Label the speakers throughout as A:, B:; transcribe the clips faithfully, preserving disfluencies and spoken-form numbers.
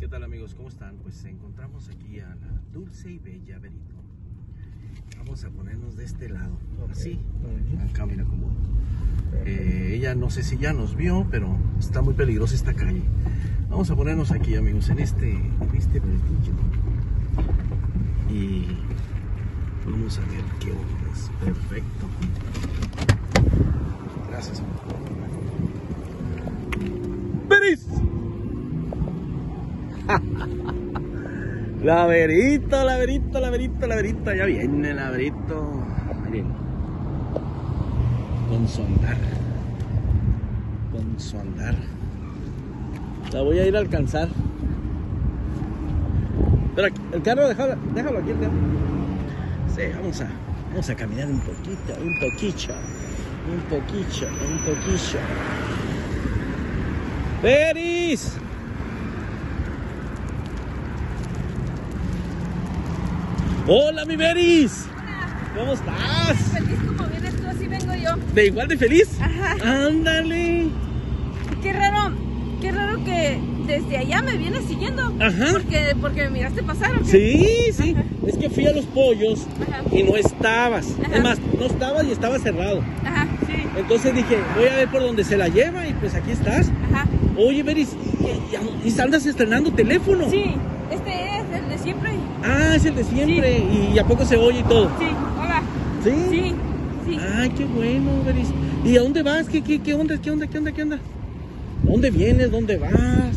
A: ¿Qué tal, amigos? ¿Cómo están? Pues encontramos aquí a la dulce y bella Verito. Vamos a ponernos de este lado, así, acá mira como eh, ella no sé si ya nos vio, pero está muy peligrosa esta calle. Vamos a ponernos aquí, amigos, en este, en este vertillo y vamos a ver qué onda. Es perfecto. Gracias. ¡Veris! La Verito, la Verito, la Verito, la Verito. Ya viene la Verito. Miren. Con su andar. Con su andar. La voy a ir a alcanzar. Pero el carro, déjalo, déjalo aquí. Déjalo. Sí, vamos a, vamos a caminar un poquito, un poquito. Un poquito, un poquito. ¡Veris! Hola, mi Veris.
B: Hola.
A: ¿Cómo estás?
B: Feliz como vienes tú, así vengo yo.
A: ¿De igual de feliz?
B: Ajá.
A: Ándale.
B: Qué raro, qué raro que desde allá me vienes siguiendo.
A: Ajá.
B: Porque, porque me miraste pasar, ¿o qué?
A: Sí, sí.
B: Ajá.
A: Es que fui a los pollos
B: Ajá.
A: y no estabas.
B: Ajá.
A: Es más, no estabas y estaba cerrado.
B: Ajá, sí.
A: Entonces dije, voy a ver por dónde se la lleva y pues aquí estás.
B: Ajá.
A: Oye, Veris, ¿y, y andas estrenando teléfono?
B: Sí, este es el de siempre.
A: Ah, es el de siempre. Sí. ¿Y a poco se oye y todo?
B: Sí, hola.
A: ¿Sí?
B: Sí, sí.
A: Ay, qué bueno, Veris. ¿Y a dónde vas? ¿Qué, qué, qué onda? ¿Qué onda? ¿Qué onda? ¿Qué onda? ¿Dónde vienes? ¿Dónde vas?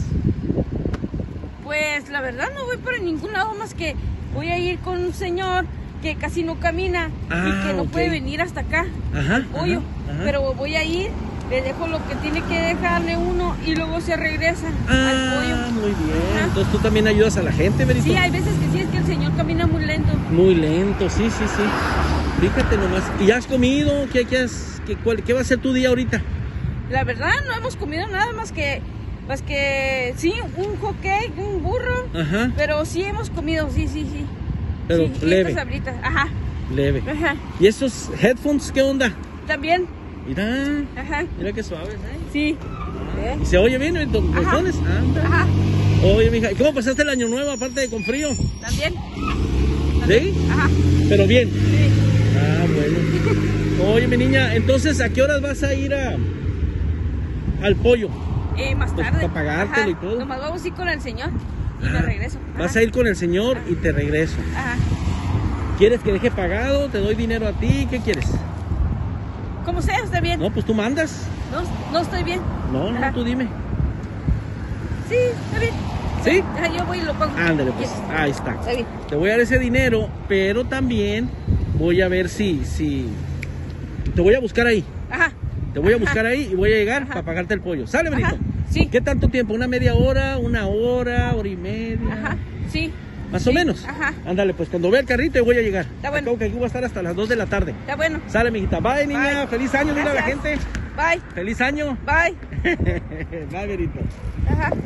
B: Pues la verdad no voy para ningún lado más que voy a ir con un señor que casi no camina
A: Ah,
B: y que no
A: ok.
B: puede venir hasta acá.
A: Ajá.
B: al pollo.
A: Ajá, ajá.
B: Pero voy a ir, le dejo lo que tiene que dejarle uno y luego se regresa
A: Ah,
B: al pollo.
A: muy bien.
B: Ajá.
A: Entonces tú también ayudas a la gente, Verito.
B: Sí, hay veces que sí, es que el señor camina muy lento.
A: Muy lento, sí, sí, sí. Fíjate nomás. ¿Y ya has comido? ¿Qué, qué, has, qué, cuál, ¿Qué va a ser tu día ahorita?
B: La verdad no hemos comido nada más que, más que sí, un hot cake, un burro.
A: Ajá.
B: Pero sí hemos comido, sí, sí, sí.
A: Pero
B: sí, y
A: leve.
B: estas sabritas, ajá,
A: Leve.
B: ajá.
A: ¿Y esos headphones qué onda?
B: También,
A: Mira,
B: ajá,
A: mira qué suaves, ¿eh?
B: sí. ¿Eh?
A: ¿Y se oye bien los
B: Ajá.
A: tones? Anda.
B: Ajá,
A: Oye, mija, ¿y cómo pasaste el año nuevo aparte de con frío?
B: también.
A: ¿Sí?
B: Ajá,
A: Pero bien.
B: sí.
A: Ah, bueno. Oye, mi niña, entonces, ¿a qué horas vas a ir a al pollo?
B: Eh, más
A: Pues,
B: tarde.
A: para pagártelo
B: Ajá,
A: y todo.
B: Nomás vamos a ir con el señor y
A: Ah,
B: me regreso.
A: Vas
B: Ajá.
A: a ir con el señor y te regreso.
B: Ajá.
A: ¿Quieres que deje pagado? ¿Te doy dinero a ti? ¿Qué quieres?
B: Como sea, está bien.
A: No, pues tú mandas.
B: No, no estoy bien.
A: No, no,
B: Ajá.
A: tú dime.
B: Sí, está bien.
A: ¿Sí?
B: Ajá, yo voy y lo pago.
A: Ándale, pues,
B: Yes.
A: ahí está.
B: Está bien.
A: Te voy a dar ese dinero, pero también voy a ver si, si... Te voy a buscar ahí.
B: Ajá.
A: Te voy a
B: Ajá.
A: buscar ahí y voy a llegar
B: Ajá.
A: para pagarte el pollo. ¿Sale,
B: Ajá.
A: Benito?
B: Sí.
A: ¿Qué tanto tiempo? ¿Una media hora? ¿Una hora? ¿Hora y media?
B: Ajá. Sí.
A: Más
B: Sí.
A: o menos.
B: Ajá.
A: Ándale, pues cuando vea el carrito voy a llegar.
B: Está bueno.
A: Acabo que aquí voy a estar hasta las dos de la tarde.
B: Está bueno.
A: Sale, mijita. Bye, niña.
B: Bye.
A: Feliz año, dile a la
B: Gracias.
A: gente.
B: Bye.
A: Feliz año.
B: Bye.
A: Bye, Benito.
B: Ajá.